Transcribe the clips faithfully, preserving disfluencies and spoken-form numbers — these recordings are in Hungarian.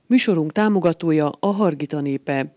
Műsorunk támogatója a Hargita népe.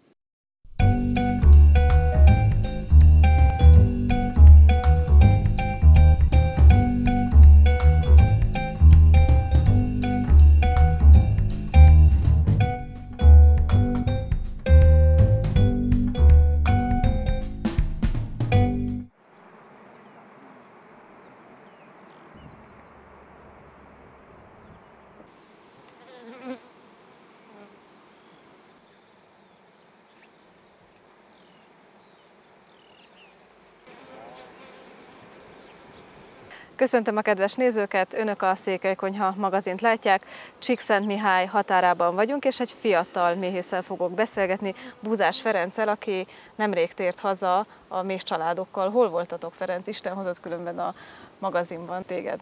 Köszöntöm a kedves nézőket, Önök a Székelykonyha magazint látják. Csíkszentmihály határában vagyunk, és egy fiatal méhésszel fogok beszélgetni, Búzás Ferenccel, aki nemrég tért haza a méh családokkal. Hol voltatok, Ferenc? Isten hozott különben a magazinban téged.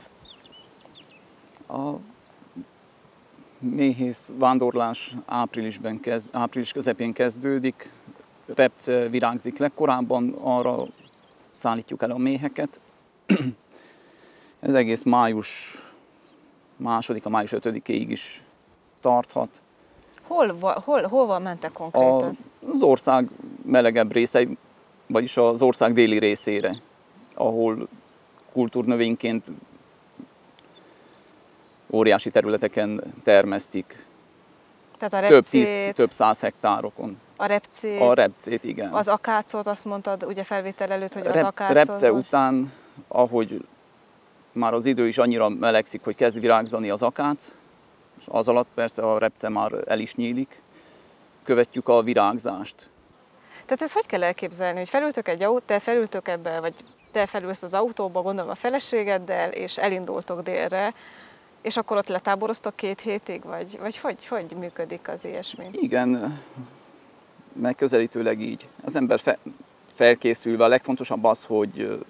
A méhész vándorlás áprilisben kezd, április közepén kezdődik, repce virágzik legkorábban, arra szállítjuk el a méheket. Ez egész május második, a május ötödikéig is tarthat. Hol, hol, hol mentek konkrétan? Az ország melegebb részei, vagyis az ország déli részére, ahol kultúrnövényként óriási területeken termesztik. Tehát a repcét, több, tíz, több száz hektárokon. A repcét, a repcét, igen. Az akácot, azt mondtad ugye felvétel előtt, hogy az Rep, akácot. Repce után, ahogy már az idő is annyira melegszik, hogy kezd virágzani az akác, és az alatt persze a repce már el is nyílik, követjük a virágzást. Tehát ezt hogy kell elképzelni, hogy felültök egy autót, te felültök ebbe, vagy te felülsz az autóba, gondolom a feleségeddel, és elindultok délre, és akkor ott letáboroztok két hétig, vagy, vagy hogy, hogy működik az ilyesmi? Igen, megközelítőleg így. Az ember fe, felkészülve, a legfontosabb az, hogy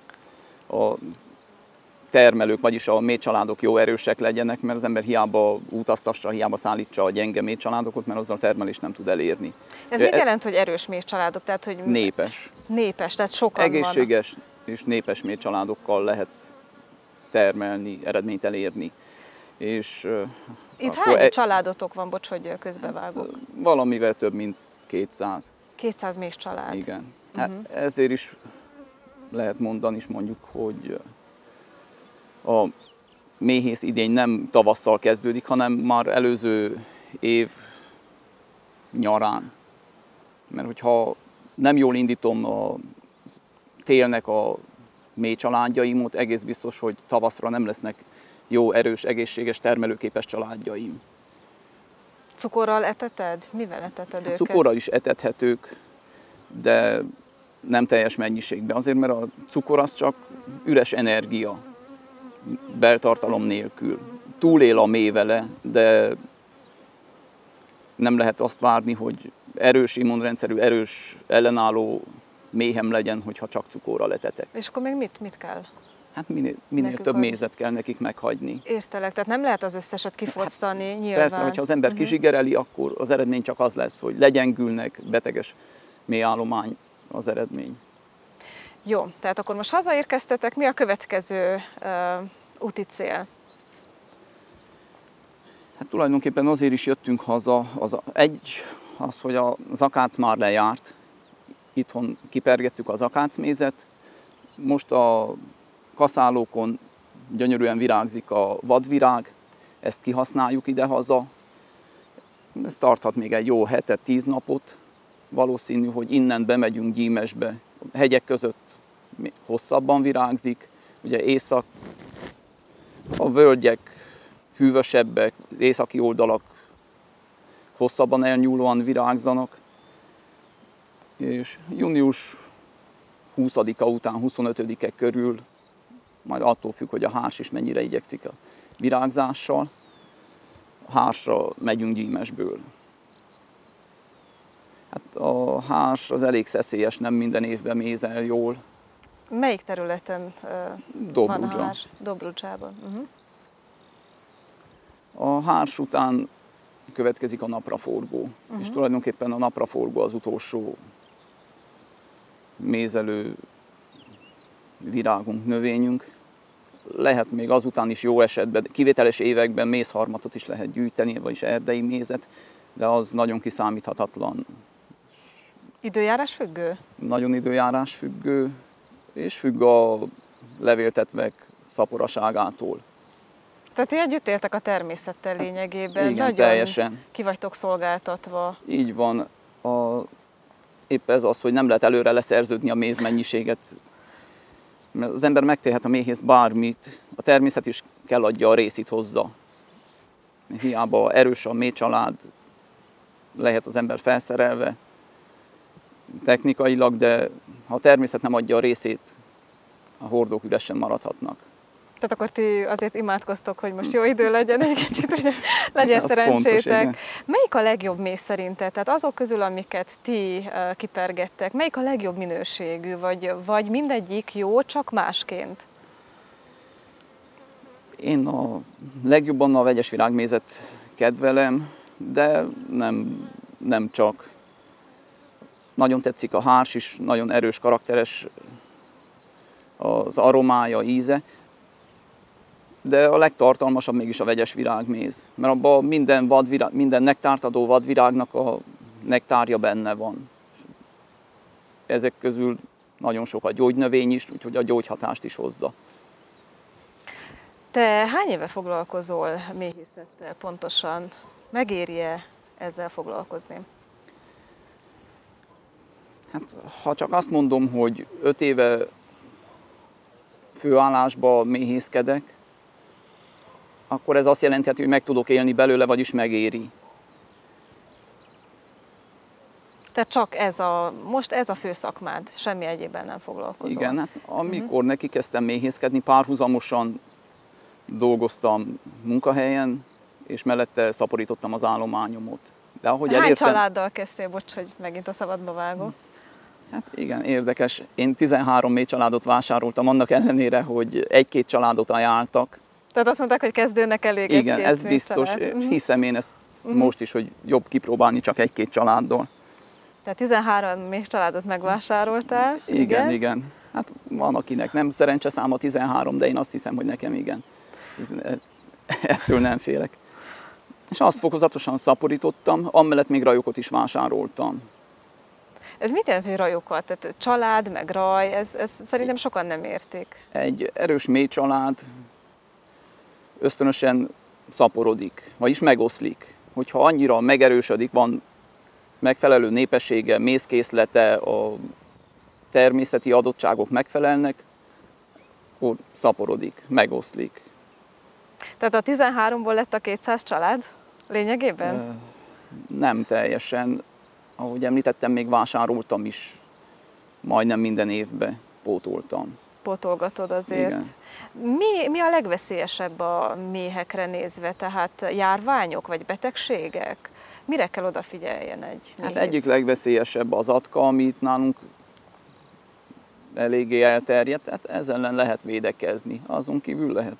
a termelők, vagyis a méhcsaládok jó erősek legyenek, mert az ember hiába utaztassa, hiába szállítsa a gyenge méhcsaládokat, mert azzal a termelést nem tud elérni. Ez mit jelent, hogy erős méhcsaládok? Tehát, hogy népes. Népes, tehát sokan Egészséges vannak. És népes méhcsaládokkal lehet termelni, eredményt elérni. És, itt hány e... családotok van, bocs, hogy közbevágok? Valamivel több, mint kétszáz. kétszáz méhcsalád. Igen. Uh-huh. Ezért is lehet mondani, is mondjuk, hogy a méhész idény nem tavasszal kezdődik, hanem már előző év nyarán. Mert hogyha nem jól indítom a télnek a méh családjaimot, egész biztos, hogy tavaszra nem lesznek jó, erős, egészséges, termelőképes családjaim. Cukorral eteted? Mivel eteted őket? Cukorral is etethetők, de nem teljes mennyiségben. Azért, mert a cukor az csak üres energia, beltartalom nélkül. Túlél a méh vele, de nem lehet azt várni, hogy erős immunrendszerű, erős ellenálló méhem legyen, hogyha csak cukorral etetek. És akkor még mit, mit kell? Hát minél, minél több a... mézet kell nekik meghagyni. Értelek, tehát nem lehet az összeset kifosztani, hát, nyilván. Persze, hogyha az ember uh-huh. kizsigereli, akkor az eredmény csak az lesz, hogy legyengülnek, beteges méhállomány az eredmény. Jó, tehát akkor most hazaérkeztetek, mi a következő uh, úti cél? Hát tulajdonképpen azért is jöttünk haza, az egy, az, hogy az akác már lejárt, itthon kipergettük az akácmézet, most a kaszálókon gyönyörűen virágzik a vadvirág, ezt kihasználjuk idehaza, ez tarthat még egy jó hetet, tíz napot, valószínű, hogy innen bemegyünk Gyímesbe, a hegyek között hosszabban virágzik, ugye észak, a völgyek hűvösebbek, az északi oldalak hosszabban elnyúlóan virágzanak, és június huszadika után, huszonötödike körül, majd attól függ, hogy a hárs is mennyire igyekszik a virágzással, a hársra megyünk Gyímesből. Hát a hárs az elég szeszélyes, nem minden évben mézel jól. Melyik területen uh, van a hárs? Dobrudzsában. Uh-huh. A hárs után következik a napraforgó, uh-huh. és tulajdonképpen a napraforgó az utolsó mézelő virágunk, növényünk. lehet még azután is jó esetben, kivételes években mézharmatot is lehet gyűjteni, vagyis erdei mézet, de az nagyon kiszámíthatatlan. Időjárás függő? Nagyon időjárás függő, és függ a levéltetvek szaporaságától. Tehát ti együtt éltek a természettel lényegében. Igen, nagyon teljesen. Ki vagytok szolgáltatva. Így van. A, épp ez az, hogy nem lehet előre leszerződni a mézmennyiséget. Mert az ember megtehet a méhész bármit, a természet is kell adja a részét hozzá. Hiába erős a méhcsalád, lehet az ember felszerelve technikailag, de ha a természet nem adja a részét, a hordók üresen maradhatnak. Tehát akkor ti azért imádkoztok, hogy most jó idő legyen egy kicsit, hogy legyen szerencsétek. Fontos, melyik a legjobb méz szerinted? Tehát azok közül, amiket ti uh, kipergettek, melyik a legjobb minőségű, vagy, vagy mindegyik jó, csak másként? Én a legjobban a vegyes virágmézet kedvelem, de nem, nem csak. Nagyon tetszik a hárs is, nagyon erős, karakteres az aromája, íze. De a legtartalmasabb mégis a vegyes virágméz, mert abban minden, vadvirág, minden nektárt adó vadvirágnak a nektárja benne van. Ezek közül nagyon sok a gyógynövény is, úgyhogy a gyógyhatást is hozza. Te hány éve foglalkozol méhészettel pontosan? Megéri-e ezzel foglalkozni? Hát, ha csak azt mondom, hogy öt éve főállásba méhészkedek, akkor ez azt jelentheti, hogy meg tudok élni belőle, vagyis megéri. Tehát csak ez a, most ez a fő szakmád, semmi egyébben nem foglalkozol? Igen, hát amikor uh-huh. neki kezdtem méhészkedni, párhuzamosan dolgoztam munkahelyen, és mellette szaporítottam az állományomot. De ahogy Hány elértem... családdal kezdtél, bocs, hogy megint a szabadba vágok? Hát igen, érdekes. Én tizenhárom méh családot vásároltam, annak ellenére, hogy egy-két családot ajánlottak. Tehát azt mondták, hogy kezdőnek elég Igen, egy-két ez biztos. Család. Hiszem én ezt uh-huh. most is, hogy jobb kipróbálni csak egy-két családdal. Tehát tizenhárom méh családot megvásároltál? Igen, igen, igen. Hát van akinek nem szerencseszáma tizenhárom, de én azt hiszem, hogy nekem igen. Ettől nem félek. És azt fokozatosan szaporítottam, amellett még rajokot is vásároltam. Ez mit jelent, hogy rajokat? Tehát család, meg raj, ez, ez szerintem sokan nem értik. Egy erős méh család ösztönösen szaporodik, vagyis megoszlik. Hogyha annyira megerősödik, van megfelelő népessége, mézkészlete, a természeti adottságok megfelelnek, akkor szaporodik, megoszlik. Tehát a tizenháromból lett a kétszáz család lényegében? Nem teljesen. Ahogy említettem, még vásároltam is, majdnem minden évben pótoltam. Pótolgatod azért. Igen. Mi, mi a legveszélyesebb a méhekre nézve? Tehát járványok vagy betegségek? Mire kell odafigyeljen egy méhész? Hát egyik legveszélyesebb az atka, ami itt nálunk eléggé elterjedt, tehát ezzel ellen lehet védekezni. Azon kívül lehet.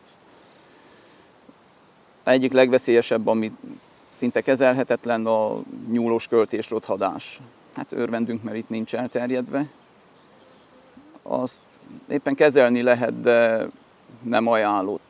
Egyik legveszélyesebb, ami szinte kezelhetetlen, a nyúlós költés rothadás. Hát örvendünk, mert itt nincs elterjedve. Azt éppen kezelni lehet, de nem ajánlott.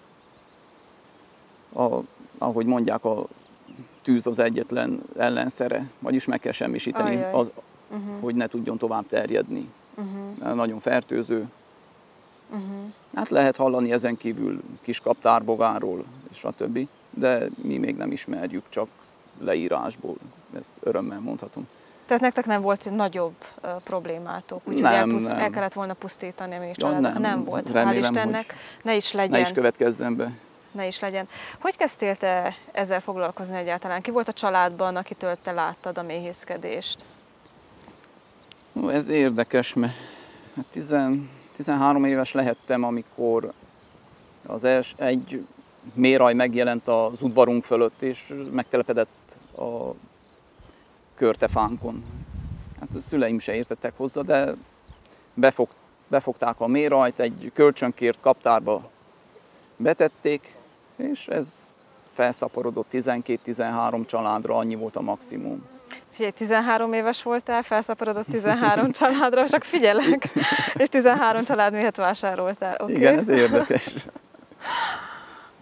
A, ahogy mondják, a tűz az egyetlen ellenszere, vagyis meg kell semmisíteni, az, uh-huh. hogy ne tudjon tovább terjedni. Uh-huh. Nagyon fertőző. Uh-huh. Hát lehet hallani ezen kívül kis kaptárbogáról, és stb. De mi még nem ismerjük, csak leírásból. Ezt örömmel mondhatom. Tehát nektek nem volt nagyobb uh, problémátok, úgyhogy el, el kellett volna pusztítani a méh családot? Ja, nem, nem volt. Remélem, hál' Istennek, ne is legyen. Ne is következzen be. Ne is legyen. Hogy kezdtél te ezzel foglalkozni egyáltalán? Ki volt a családban, akitől te láttad a méhészkedést? Ez érdekes, mert tizenhárom éves lehettem, amikor az els, egy méhraj megjelent az udvarunk fölött, és megtelepedett a körtefánkon. Hát a szüleim se értettek hozzá, de befog, befogták a méhrajt, egy kölcsönkért kaptárba betették, és ez felszaporodott tizenkét-tizenhárom családra, annyi volt a maximum. Figyelj, tizenhárom éves voltál, felszaporodott tizenhárom családra, csak figyelek, és tizenhárom család méhet vásároltál. Okay. Igen, ez érdekes.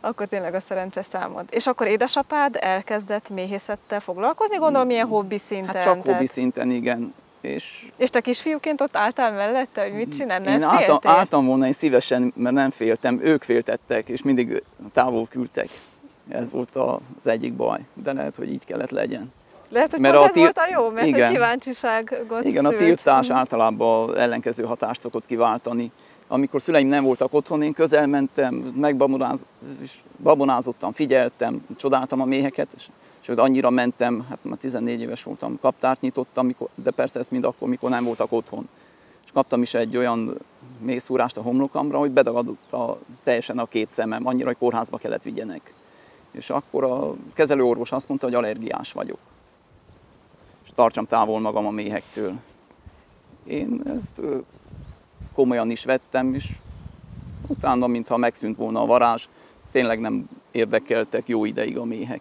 Akkor tényleg a szerencse számod. És akkor édesapád elkezdett méhészettel foglalkozni, gondolom ilyen hobbi szinten? Hát csak hobbi tehát... szinten, igen. És, és te kisfiúként ott álltál mellette, hogy mit csinál? Nem én féltél? álltam, álltam volna én szívesen, mert nem féltem, ők féltettek, és mindig távol küldtek. Ez volt az egyik baj, de lehet, hogy így kellett legyen. Lehet, hogy mert pont a ez til... volt a jó, mert igen. a kíváncsiságot Igen, a szült. tiltás általában ellenkező hatást szokott kiváltani. Amikor szüleim nem voltak otthon, én közel mentem, megbabonázottam, figyeltem, csodáltam a méheket, és, és annyira mentem, hát már tizennégy éves voltam, kaptárt nyitottam, mikor, de persze ez mind akkor, mikor nem voltak otthon. És kaptam is egy olyan méhszúrást a homlokamra, hogy bedagadott a, teljesen a két szemem, annyira, hogy kórházba kellett vigyenek. És akkor a kezelőorvos azt mondta, hogy allergiás vagyok. És tartsam távol magam a méhektől. Én ezt komolyan is vettem, és utána, mintha megszűnt volna a varázs, tényleg nem érdekeltek jó ideig a méhek.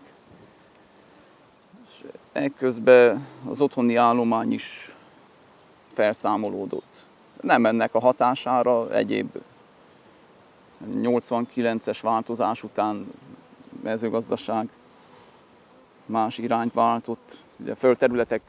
És ekközben az otthoni állomány is felszámolódott. Nem ennek a hatására, egyéb nyolcvankilences változás után mezőgazdaság más irányt váltott. Ugye földterületek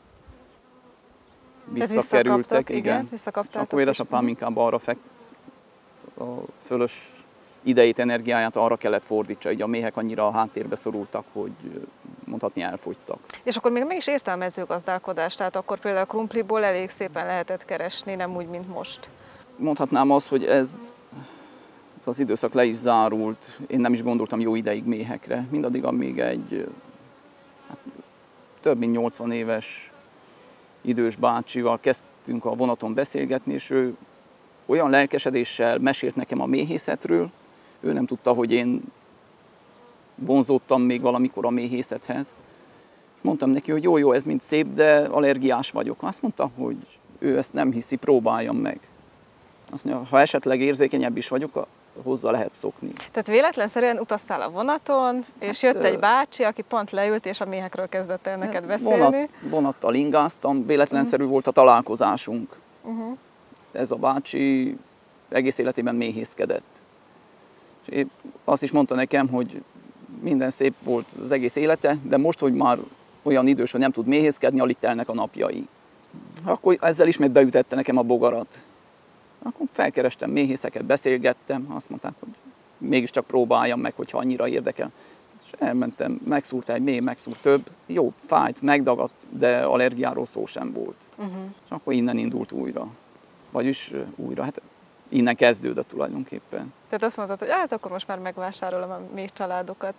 visszakerültek, igen. igen És akkor édesapám inkább arra fek, a fölös idejét, energiáját arra kellett fordítsa, így a méhek annyira a háttérbe szorultak, hogy mondhatni elfogytak. És akkor még meg is érte a mezőgazdálkodás, tehát akkor például a krumpliból elég szépen lehetett keresni, nem úgy, mint most. Mondhatnám azt, hogy ez, ez az időszak le is zárult, én nem is gondoltam jó ideig méhekre, mindaddig, amíg egy hát, több mint nyolcvan éves idős bácsival kezdtünk a vonaton beszélgetni, és ő olyan lelkesedéssel mesélt nekem a méhészetről, ő nem tudta, hogy én vonzódtam még valamikor a méhészethez. És mondtam neki, hogy jó, jó, ez mind szép, de allergiás vagyok. Azt mondta, hogy ő ezt nem hiszi, próbáljam meg. Azt mondja, ha esetleg érzékenyebb is vagyok, hozzá lehet szokni. Tehát véletlenszerűen utaztál a vonaton, és hát, jött egy bácsi, aki pont leült, és a méhekről kezdett el neked beszélni. Vonat, vonattal ingáztam, véletlenszerű uh-huh. volt a találkozásunk. Uh-huh. Ez a bácsi egész életében méhészkedett. És én azt is mondta nekem, hogy minden szép volt az egész élete, de most, hogy már olyan idős, hogy nem tud méhészkedni, alig telnek a napjai. Akkor ezzel ismét beütette nekem a bogarat. Akkor felkerestem méhészeket, beszélgettem, azt mondták, hogy mégiscsak próbáljam meg, hogyha annyira érdekel. És elmentem, megszúrt egy méh, megszúrt több. Jó, fájt, megdagadt, de allergiáról szó sem volt. Uh-huh. És akkor innen indult újra. Vagyis újra, hát innen kezdődött tulajdonképpen. Tehát azt mondtad, hogy hát akkor most már megvásárolom a méh családokat.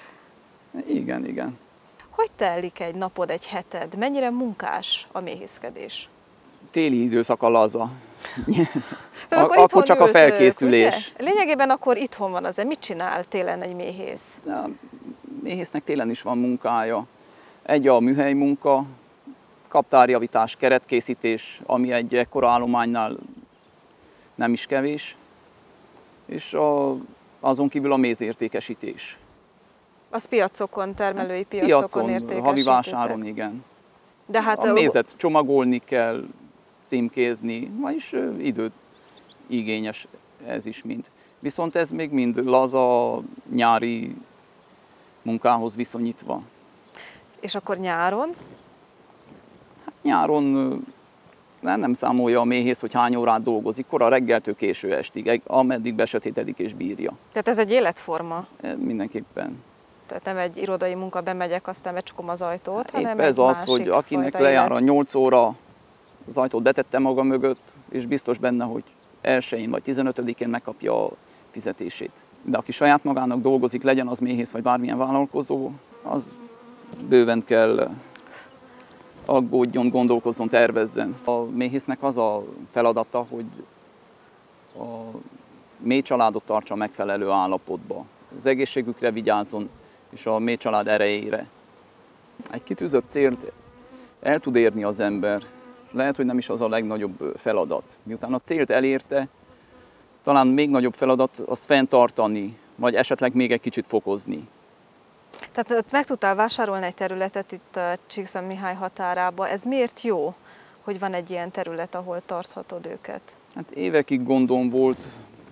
Igen, igen. Hogy telik egy napod, egy heted? Mennyire munkás a méhészkedés? Téli időszak a laza. akkor akkor csak ültök, a felkészülés. Ugye? Lényegében akkor itthon van az, mit csinál télen egy méhész? A méhésznek télen is van munkája. Egy a műhely munka, kaptárjavítás, keretkészítés, ami egy ekkora állománynál nem is kevés, és a, azon kívül a mézértékesítés. Az piacokon, termelői piacokon, piacon értékesítitek? Havi vásáron, igen. De hát a mézet csomagolni kell, címkézni, vagyis időt igényes ez is mind. Viszont ez még mind laza, nyári munkához viszonyítva. És akkor nyáron? Hát nyáron nem, nem számolja a méhész, hogy hány órát dolgozik, kora reggeltől késő estig, ameddig besötétedik és bírja. Tehát ez egy életforma? Mindenképpen. Tehát nem egy irodai munka, bemegyek, aztán becsukom az ajtót, hanem ez az, hogy akinek lejár a nyolc óra, az ajtót betette maga mögött, és biztos benne, hogy elsején vagy tizenötödikén megkapja a fizetését. De aki saját magának dolgozik, legyen az méhész vagy bármilyen vállalkozó, az bőven kell aggódjon, gondolkozzon, tervezzen. A méhésznek az a feladata, hogy a méh családot tartsa megfelelő állapotba. Az egészségükre vigyázzon, és a méh család erejére. Egy kitűzött célt el tud érni az ember, és lehet, hogy nem is az a legnagyobb feladat. Miután a célt elérte, talán még nagyobb feladat azt fenntartani, vagy esetleg még egy kicsit fokozni. Tehát ott meg tudtál vásárolni egy területet itt a Csíkszentmihály határába. Ez miért jó, hogy van egy ilyen terület, ahol tarthatod őket? Hát évekig gondom volt,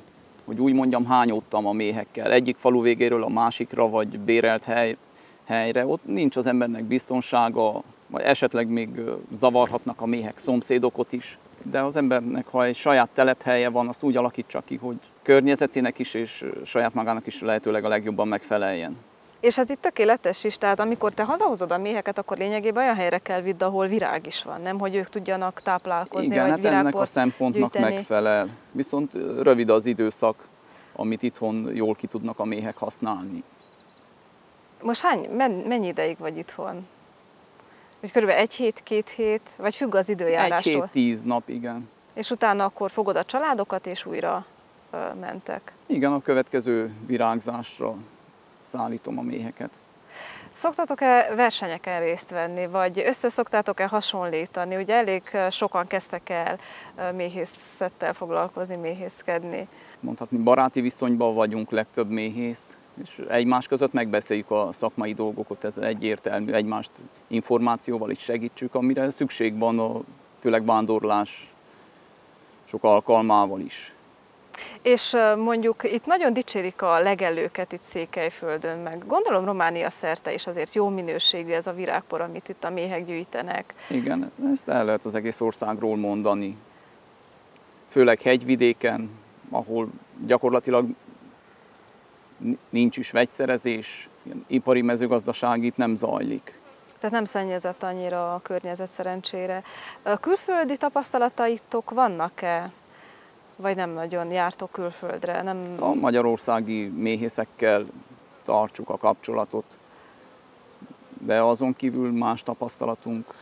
hogy úgy mondjam, hányódtam a méhekkel. Egyik falu végéről a másikra, vagy bérelt hely, helyre. Ott nincs az embernek biztonsága, vagy esetleg még zavarhatnak a méhek szomszédokot is. De az embernek, ha egy saját telephelye van, azt úgy alakítsa ki, hogy környezetének is és saját magának is lehetőleg a legjobban megfeleljen. És ez itt tökéletes is, tehát amikor te hazahozod a méheket, akkor lényegében olyan helyre kell vidd, ahol virág is van, nem? Hogy ők tudjanak táplálkozni, igen, vagy hát ennek a szempontnak gyűjteni. megfelel. Viszont rövid az időszak, amit itthon jól ki tudnak a méhek használni. Most hány, mennyi ideig vagy itthon? Hogy körülbelül egy hét, két hét, vagy függ az időjárástól? Egy hét, tíz nap, igen. És utána akkor fogod a családokat, és újra ö, mentek? Igen, a következő virágzásra szállítom a méheket. Szoktatok-e versenyeken részt venni, vagy összeszoktátok-e hasonlítani? Ugye elég sokan kezdtek el méhészettel foglalkozni, méhészkedni. Mondhatni, baráti viszonyban vagyunk legtöbb méhész, és egymás között megbeszéljük a szakmai dolgokat, ez egyértelmű, egymást információval is segítsük, amire szükség van, a, főleg vándorlás sok alkalmával is. És mondjuk itt nagyon dicsérik a legelőket itt Székelyföldön, meg gondolom Románia szerte is azért jó minőségű ez a virágpor, amit itt a méhek gyűjtenek. Igen, ezt el lehet az egész országról mondani. Főleg hegyvidéken, ahol gyakorlatilag nincs is vegyszerezés, ilyen ipari mezőgazdaság itt nem zajlik. Tehát nem szennyezett annyira a környezet szerencsére. A külföldi tapasztalataitok vannak-e? Vagy nem nagyon jártok külföldre? Nem... A magyarországi méhészekkel tartsuk a kapcsolatot, de azon kívül más tapasztalatunk.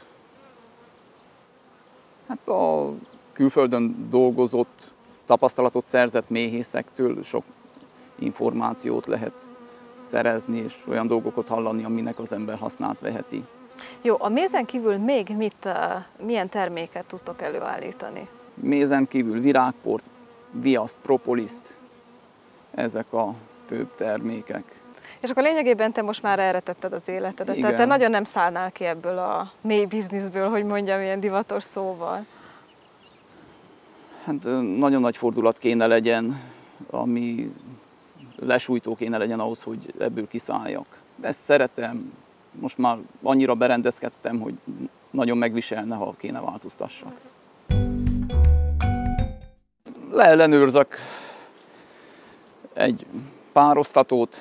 Hát a külföldön dolgozott, tapasztalatot szerzett méhészektől sok információt lehet szerezni, és olyan dolgokat hallani, aminek az ember hasznát veheti. Jó, a mézen kívül még mit, milyen terméket tudtok előállítani? Mézen kívül virágport, viaszt, propoliszt, ezek a főbb termékek. És akkor lényegében te most már erre tetted az életedet, igen. Tehát te nagyon nem szállnál ki ebből a mély bizniszből, hogy mondjam, ilyen divatos szóval. Hát nagyon nagy fordulat kéne legyen, ami lesújtó kéne legyen ahhoz, hogy ebből kiszálljak. De ezt szeretem, most már annyira berendezkedtem, hogy nagyon megviselne, ha kéne változtassak. Leellenőrzök egy párosztatót,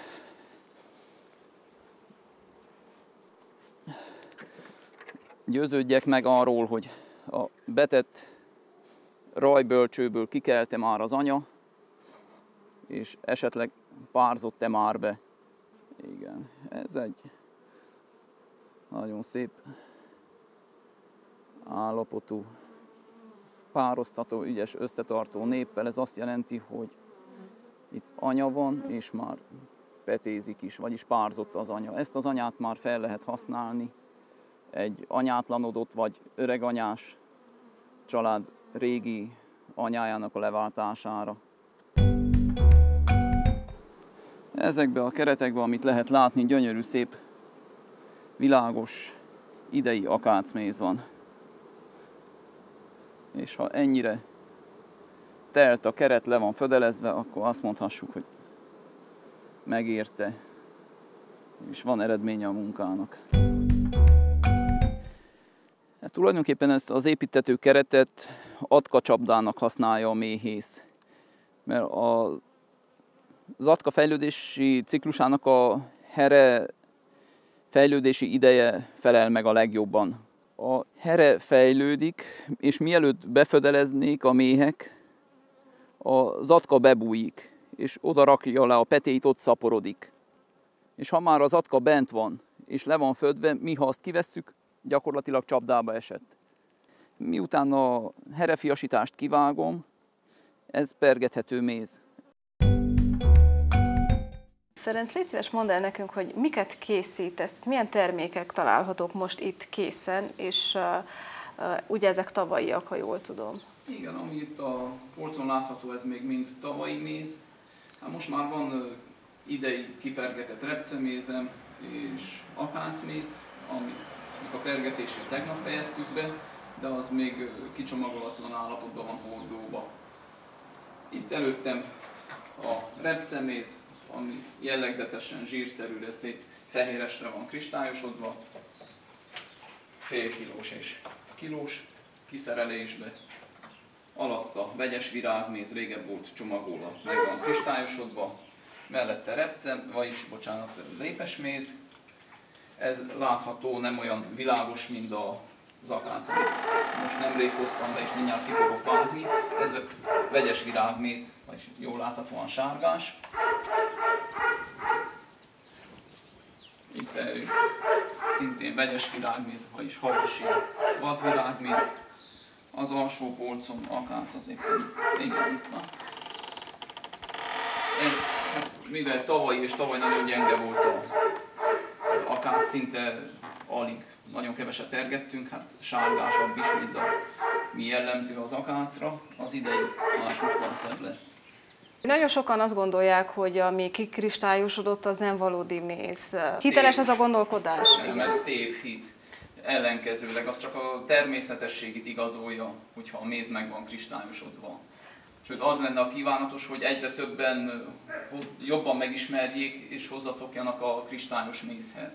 győződjek meg arról, hogy a betett rajbölcsőből kikelte már az anya, és esetleg párzott-e már be. Igen, ez egy nagyon szép állapotú párosztató, ügyes, összetartó néppel. Ez azt jelenti, hogy itt anya van, és már petézik is, vagyis párzott az anya. Ezt az anyát már fel lehet használni egy anyátlanodott vagy öreganyás család régi anyájának a leváltására. Ezekben a keretekben, amit lehet látni, gyönyörű, szép, világos, idei akácméz van. És ha ennyire telt a keret, le van födelezve, akkor azt mondhassuk, hogy megérte, és van eredménye a munkának. Hát tulajdonképpen ezt az építtető keretet atkacsapdának használja a méhész, mert a, az atka fejlődési ciklusának a here fejlődési ideje felel meg a legjobban. A here fejlődik, és mielőtt befödeleznék a méhek, az atka bebújik, és oda rakja le a petéit, ott szaporodik. És ha már az atka bent van, és le van födve, mi ha azt kivesszük, gyakorlatilag csapdába esett. Miután a herefiasítást kivágom, ez pergethető méz. Ferenc, légy szíves, mondd el nekünk, hogy miket készítesz, milyen termékek találhatók most itt készen, és uh, uh, ugye ezek tavalyiak, ha jól tudom. Igen, ami itt a polcon látható, ez még mind tavalyi méz. Hát most már van uh, idei kipergetett repcemézem és akácméz, amit a pergetését tegnap fejeztük be, de az még uh, kicsomagolatlan állapotban van hordóba. Itt előttem A repceméz, ami jellegzetesen zsírszerűre szép fehéresre van kristályosodva, fél kilós és kilós kiszerelésbe. Alatta vegyes virágméz, régebb volt csomagolva, meg van kristályosodva. Mellette repcem, vagyis, bocsánat, lépesméz. Ez látható, nem olyan világos, mint az akác, amit most nemrég hoztam be, és mindjárt ki fogok vágni. Ez vegyes virágméz, vagyis jól láthatóan sárgás. Itt szintén vegyes virágméz, vagyis havasi vadvirágméz. Az alsó polcon akác az éppen, igen, itt van. Ez, hát, mivel tavaly és tavaly nagyon gyenge volt az akác, szinte alig, nagyon keveset tergettünk, hát sárgásabb is, mint a, mi jellemző az akácra, az idei már sokkal szebb lesz. Nagyon sokan azt gondolják, hogy ami kikristályosodott, az nem valódi méz. Hiteles ez a gondolkodás? Nem, ez tévhit. Ellenkezőleg az csak a természetességét igazolja, hogyha a méz meg van kristályosodva. Sőt, az lenne a kívánatos, hogy egyre többen jobban megismerjék és hozzászokjanak a kristályos mézhez.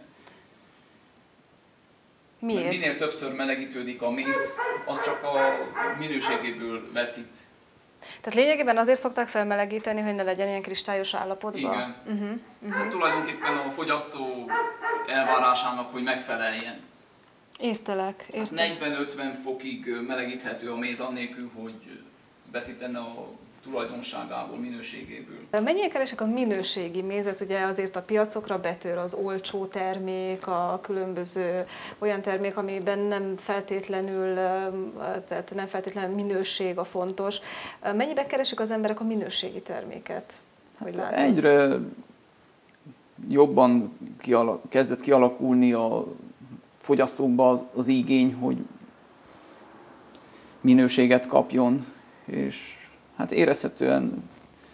Miért? Mert minél többször melegítődik a méz, az csak a minőségéből veszít. Tehát lényegében azért szokták felmelegíteni, hogy ne legyen ilyen kristályos állapotban? Igen. Uh-huh, uh-huh. Hát tulajdonképpen a fogyasztó elvárásának, hogy megfeleljen. Értelek, értelek. negyven-ötven fokig melegíthető a méz annélkül, hogy veszítene a tulajdonságából, minőségéből. Mennyien keresek a minőségi mézet? Ugye azért a piacokra betör az olcsó termék, a különböző olyan termék, amiben nem feltétlenül, tehát nem feltétlenül minőség a fontos. Mennyiben keresik az emberek a minőségi terméket? Hogy hát egyre jobban kialak, kezdett kialakulni a fogyasztókban az, az igény, hogy minőséget kapjon, és hát érezhetően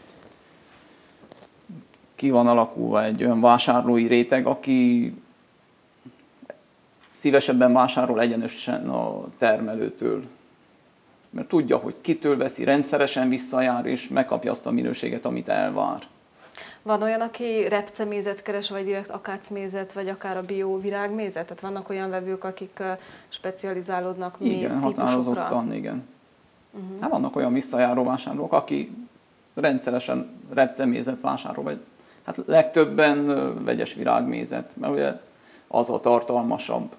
ki van alakulva egy olyan vásárlói réteg, aki szívesebben vásárol egyenesen a termelőtől. Mert tudja, hogy kitől veszi, rendszeresen visszajár, és megkapja azt a minőséget, amit elvár. Van olyan, aki repcemézet keres, vagy direkt akácmézet, vagy akár a bio virágmézet? Tehát vannak olyan vevők, akik specializálódnak méz igen, típusokra? határozottan, igen. Uh-huh. Hát vannak olyan visszajáró vásárlók, aki rendszeresen repcemézet vásárol, vagy hát legtöbben vegyes virágmézet, mert ugye az a tartalmasabb.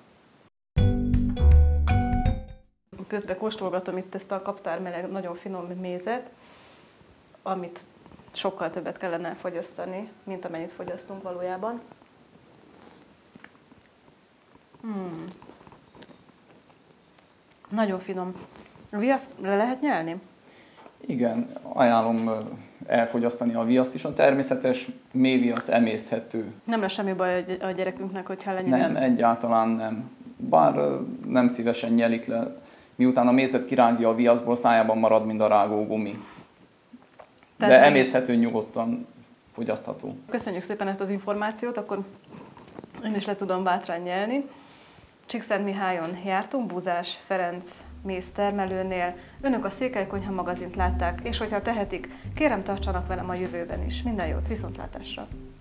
Közben kóstolgatom itt ezt a kaptármeleg nagyon finom mézet, amit sokkal többet kellene fogyasztani, mint amennyit fogyasztunk valójában. Hmm. Nagyon finom. A viaszt le lehet nyelni? Igen, ajánlom elfogyasztani a viaszt is. A természetes méhviasz emészthető. Nem lesz semmi baj a gyerekünknek, hogyha lenyeli? Nem, egyáltalán nem. Bár nem szívesen nyelik le. Miután a mézet kirágja a viaszból, szájában marad, mint a rágógumi. De emészthető, nyugodtan fogyasztható. Köszönjük szépen ezt az információt, akkor én is le tudom bátran nyelni. Csíkszentmihályon jártunk, Búzás Ferenc méztermelőnél. Önök a Székelykonyha magazint látták, és hogyha tehetik, kérem tartsanak velem a jövőben is. Minden jót, viszontlátásra!